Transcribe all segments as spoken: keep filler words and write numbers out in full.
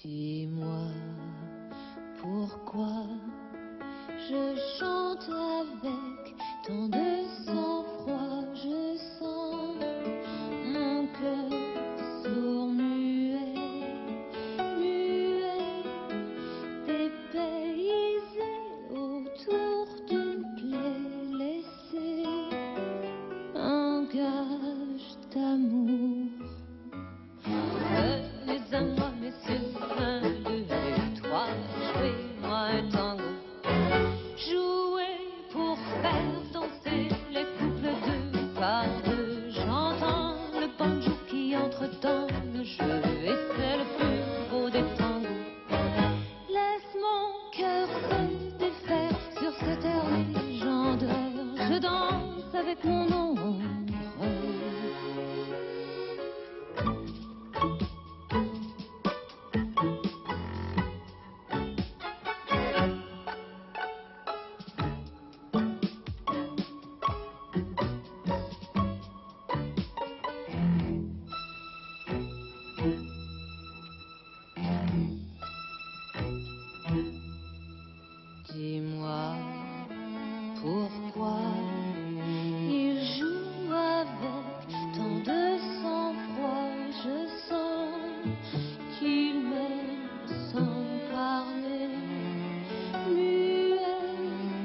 Dis-moi pourquoi je chante avec tant de sang-froid. Je sens mon cœur sourd, muet, muet, dépaysé autour d'une plaie. Laissez un gage d'amour. Venez à moi, messieurs, un, deux et trois, jouez-moi un tango. Jouez pour faire danser les couples deux par deux. J'entends le banjo qui entre dans le jeu et c'est le plus beau des tangos. Laisse mon cœur se défaire sur cet air légendaire. Je danse avec mon ombre. Dis-moi pourquoi il joue avec tant de sang-froid. Je sens qu'il m'aime sans parler, muet,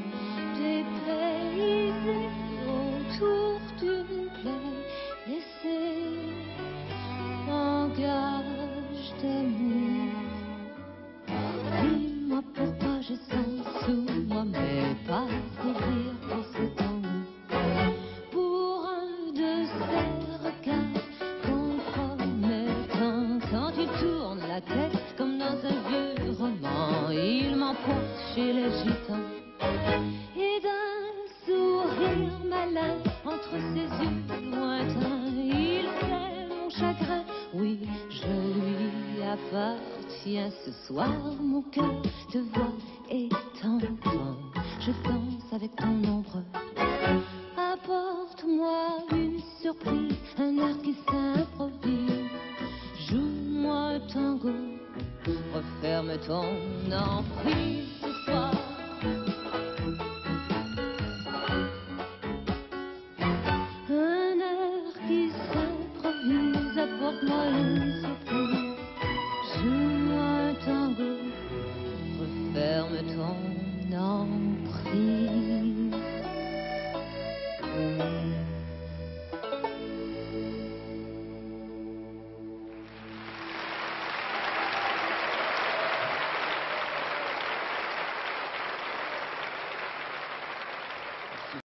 dépaysé autour d'une plaie. Laissez un gage d'amour. Dis-moi pourquoi je sens sous moi, mais pas courir pour ce tango. Pour un de ces regards qu'on promet tant. Quand tu tournes la tête comme dans un vieux roman, il m'emporte chez les gitans. Et d'un sourire malin entre ses yeux lointains, il sait mon chagrin. Oui, je lui appartiens. Ce soir, mon cœur te voit et t'entend. Je danse avec ton ombre. Apporte-moi une surprise, un air qui s'improvise. Joue-moi un tango, referme ton emprise ce soir.